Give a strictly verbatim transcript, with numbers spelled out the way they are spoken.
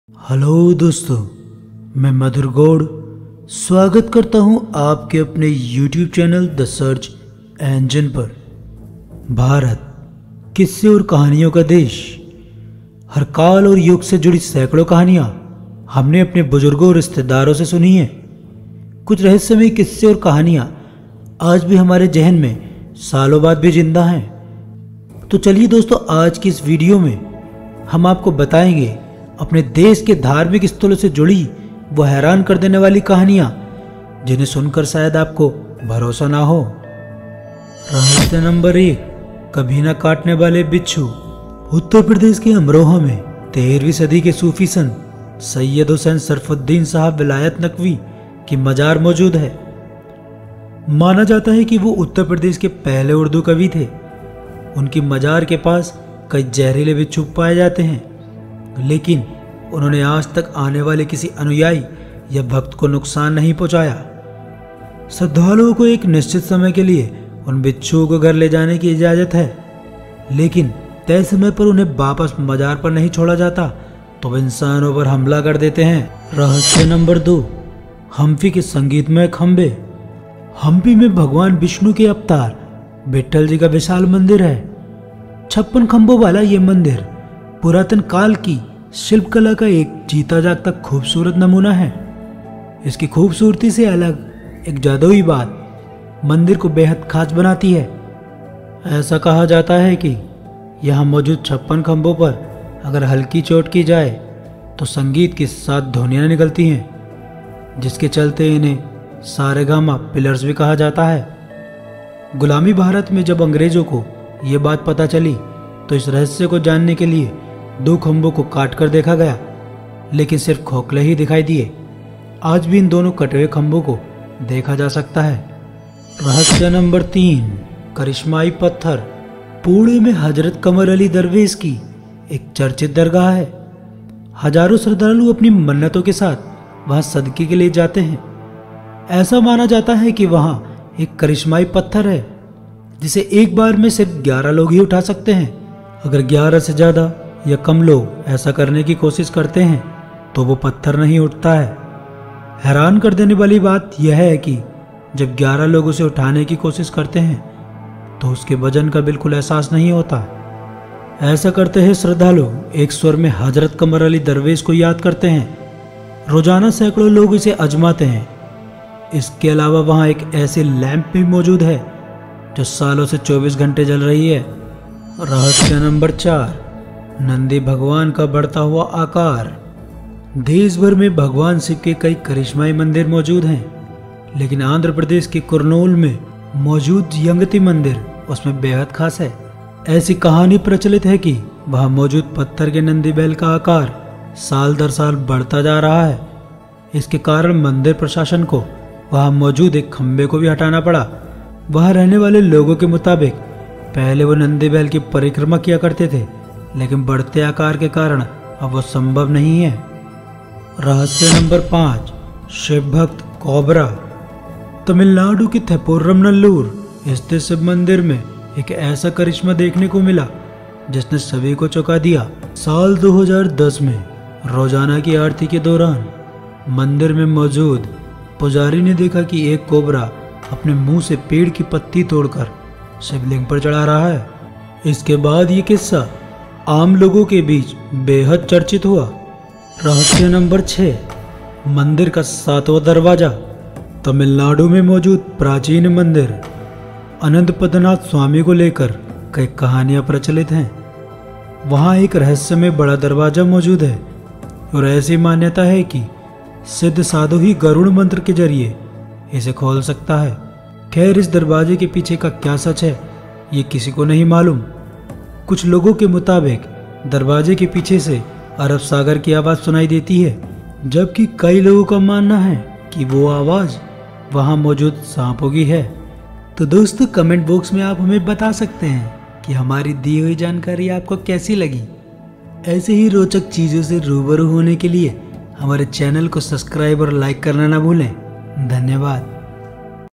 Hello दोस्तों, मैं मधुर गौड़ स्वागत करता हूं आपके अपने YouTube channel the search engine पर। भारत किस्से और कहानियों का देश। हर काल और युग से जुड़ी सैकड़ों कहानियां हमने अपने बुजुर्गों और रिश्तेदारों से सुनी हैं। कुछ रहस्यमय किस्से और कहानियां आज भी हमारे जहन में सालों बाद भी जिंदा हैं। तो चलिए दोस्तों, आज की इस वीडियो में हम आपको बताएंगे अपने देश के धार्मिक स्थलों से जुड़ी वो हैरान कर देने वाली कहानियां जिन्हें सुनकर शायद आपको भरोसा ना हो। रहस्य नंबर एक, कभी ना काटने वाले बिच्छू। उत्तर प्रदेश के अमरोहा में तेरहवीं सदी के सूफी संत सैयद हुसैन सरफुद्दीन साहब विलायत नकवी की मजार मौजूद है। माना जाता है कि वो उत्तर प्रदेश के पहले उर्दू कवि थे। उनकी मजार के पास कई जहरीले बिच्छू पाए जाते हैं, लेकिन उन्होंने आज तक आने वाले किसी अनुयायी या भक्त को नुकसान नहीं पहुंचाया। श्रद्धालुओं को एक निश्चित समय के लिए उन बिच्छुओं को घर ले जाने की इजाजत है, लेकिन तय समय पर उन्हें वापस मजार पर नहीं छोड़ा जाता तो वे इंसानों पर हमला कर देते हैं। रहस्य नंबर दो, हम्पी के संगीतमय खंबे। हम्पी में भगवान विष्णु के अवतार विट्ठल जी का विशाल मंदिर है। छप्पन खंभों वाला ये मंदिर पुरातन काल की शिल्पकला का एक जीता जागता खूबसूरत नमूना है। इसकी खूबसूरती से अलग एक जादुई बात मंदिर को बेहद खास बनाती है। ऐसा कहा जाता है कि यहाँ मौजूद छप्पन खंभों पर अगर हल्की चोट की जाए तो संगीत की सात ध्वनियाँ निकलती हैं, जिसके चलते इन्हें सारेगामा पिलर्स भी कहा जाता है। गुलामी भारत में जब अंग्रेजों को ये बात पता चली तो इस रहस्य को जानने के लिए दो खंभों को काट कर देखा गया, लेकिन सिर्फ खोखले ही दिखाई दिए। आज भी इन दोनों कटे हुए खंभों को देखा जा सकता है। रहस्य नंबर तीन, करिश्माई पत्थर। पुणे में हजरत कमर अली दरवेश की एक चर्चित दरगाह है। हजारों श्रद्धालु अपनी मन्नतों के साथ वहां सदके के लिए जाते हैं। ऐसा माना जाता है कि वहां एक करिश्माई पत्थर है जिसे एक बार में सिर्फ ग्यारह लोग ही उठा सकते हैं। अगर ग्यारह से ज्यादा या कम लोग ऐसा करने की कोशिश करते हैं तो वो पत्थर नहीं उठता है। हैरान कर देने वाली बात यह है कि जब ग्यारह लोग उसे उठाने की कोशिश करते हैं तो उसके वजन का बिल्कुल एहसास नहीं होता। ऐसा करते हैं श्रद्धालु एक स्वर में हजरत कमर अली दरवेश को याद करते हैं। रोजाना सैकड़ों लोग इसे आजमाते हैं। इसके अलावा वहाँ एक ऐसी लैंप भी मौजूद है जो सालों से चौबीस घंटे जल रही है। रहस्य नंबर चार, नंदी भगवान का बढ़ता हुआ आकार। देश भर में भगवान शिव के कई करिश्माई मंदिर मौजूद हैं, लेकिन आंध्र प्रदेश के कुरनूल में मौजूद यंगति मंदिर उसमें बेहद खास है। ऐसी कहानी प्रचलित है कि वहां मौजूद पत्थर के नंदी बैल का आकार साल दर साल बढ़ता जा रहा है। इसके कारण मंदिर प्रशासन को वहां मौजूद एक खंबे को भी हटाना पड़ा। वहां रहने वाले लोगों के मुताबिक पहले वो नंदी बैल की परिक्रमा किया करते थे, लेकिन बढ़ते आकार के कारण अब वो संभव नहीं है। रहस्य नंबर पाँच, शिव भक्त कोबरा। तमिलनाडु के थेपुरमनल्लूर स्थित शिव मंदिर में एक ऐसा करिश्मा देखने को मिला जिसने सभी को चौंका दिया। साल दो हज़ार दस में रोजाना की आरती के दौरान मंदिर में मौजूद पुजारी ने देखा कि एक कोबरा अपने मुंह से पेड़ की पत्ती तोड़कर शिवलिंग पर चढ़ा रहा है। इसके बाद ये किस्सा आम लोगों के बीच बेहद चर्चित हुआ। रहस्य नंबर छः, मंदिर का सातवां दरवाजा। तमिलनाडु में मौजूद प्राचीन मंदिर अनंत पद्मनाथ स्वामी को लेकर कई कहानियां प्रचलित हैं। वहां एक रहस्यमय बड़ा दरवाजा मौजूद है और ऐसी मान्यता है कि सिद्ध साधु ही गरुड़ मंत्र के जरिए इसे खोल सकता है। खैर, इस दरवाजे के पीछे का क्या सच है ये किसी को नहीं मालूम। कुछ लोगों के मुताबिक दरवाजे के पीछे से अरब सागर की आवाज सुनाई देती है, जबकि कई लोगों का मानना है कि वो आवाज वहां मौजूद सांपों की है। तो दोस्तों, कमेंट बॉक्स में आप हमें बता सकते हैं कि हमारी दी हुई जानकारी आपको कैसी लगी। ऐसे ही रोचक चीजों से रूबरू होने के लिए हमारे चैनल को सब्सक्राइब और लाइक करना ना भूलें। धन्यवाद।